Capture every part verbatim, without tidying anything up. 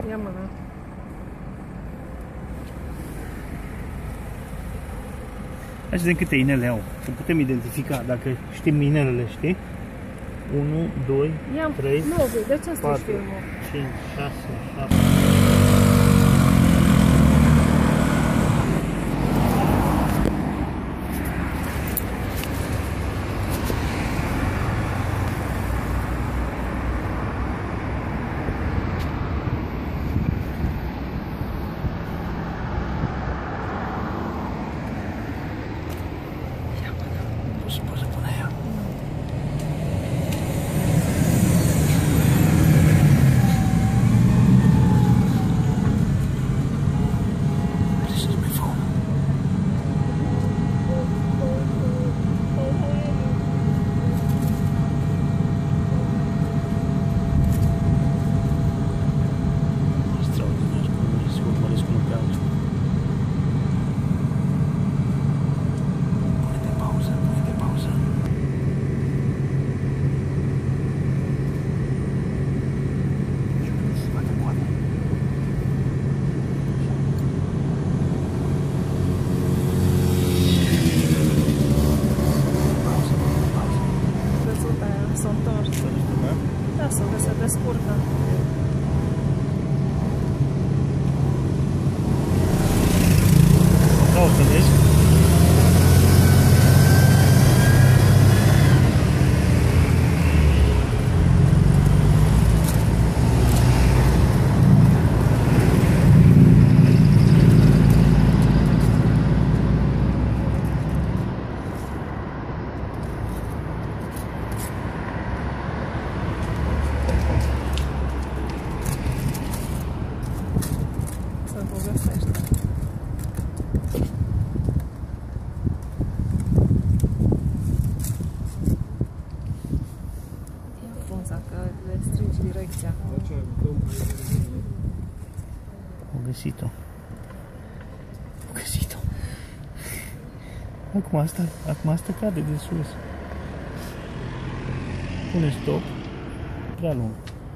Ia mâna. Hai să vedem câte inele au, să putem identifica dacă știm inelele, știi? unu, doi, trei, patru, cinci, șase, șapte. Lasă că se descurcă. Da, o vedeți? Să povestește. Ia frunza, că le strângi direcția. Am găsit-o. Am găsit-o. Acum asta, acum asta cade de sus. Pune stop. Prea lung.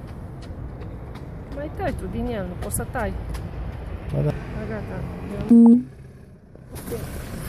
Mai tai tu din el, nu poți să tai. Ba da. Da, gata. Eu...